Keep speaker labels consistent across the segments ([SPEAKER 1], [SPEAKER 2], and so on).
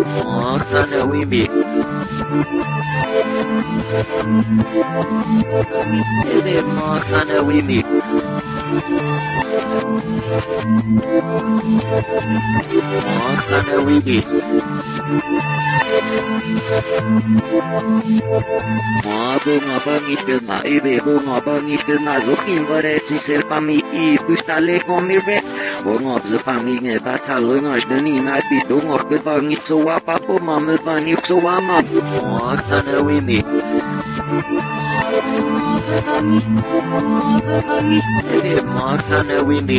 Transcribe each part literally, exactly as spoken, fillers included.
[SPEAKER 1] Oh, kana wimbi. Ede mo kana wimbi. Oh, kana wimbi. Mo bunga bangis ke ma ibe bunga bangis ke ma zokim bare tisel pami I pustale komire. Bunga bzu pami ne batal ngash deni na pi bunga ke bangis so apa po mam bani so ama. Oh, kana wimbi. Ede mo kana wimbi.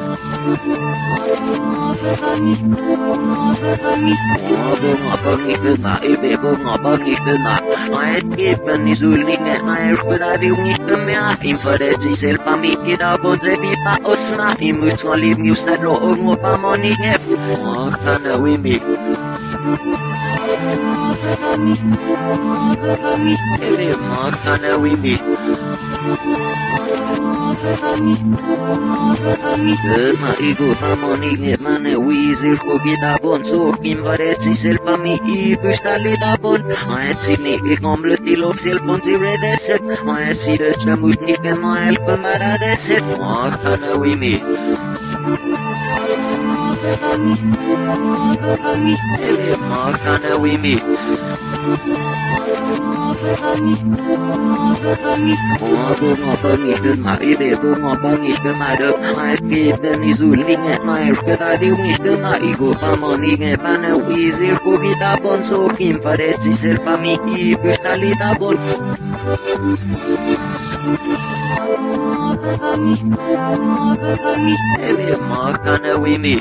[SPEAKER 1] Oh, bunga bangis ke ma ibe bunga bangis ke ma. Ai tipen ni zulinge na erkuda di ungi ke me a infărății sel pami ira bonze bi pa osna imuts ngoliv ni ustad lo ongo pa moni nge. Oh, kana wimbi. Ede mo kana wimbi. Ma igu pa moni nge mane wizir ko gida bon so infărății sel pami I pustali da bon. Mai ține ik omlăti lov sel ponzi redeset. Mai sire çamutni ke mael kumara deset. Oh, kana wimbi. Ede mo kana wimbi. Oh, bunga bangis ke ma ibe bunga bangis ke ma de. Ai tipen ni zulinge na erkuda di ungi ke ma igu pa moni nge pane wizir ko gida bon so infărății sel pami I pustali da bon. Ede mo kana wimbi.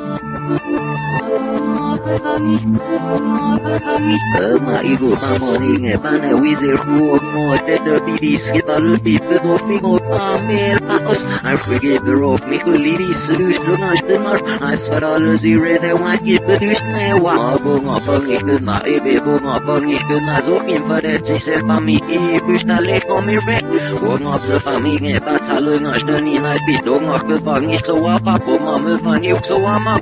[SPEAKER 1] Ma igu pa moni nge pane wizir ko mo te de bidis kita lupi pedo figo pa mel pa os. Ar fugge berof mi kuliri slush lungas de mar. As for all zire de wa ki pedush ne wa. Bunga bangis ke ma ibe bunga bangis ke ma zo infărății sel pami I pustale komire. Bunga bzu pami nge batal lungas de ni na pi donga ke bangis so apa po mam bani so ama.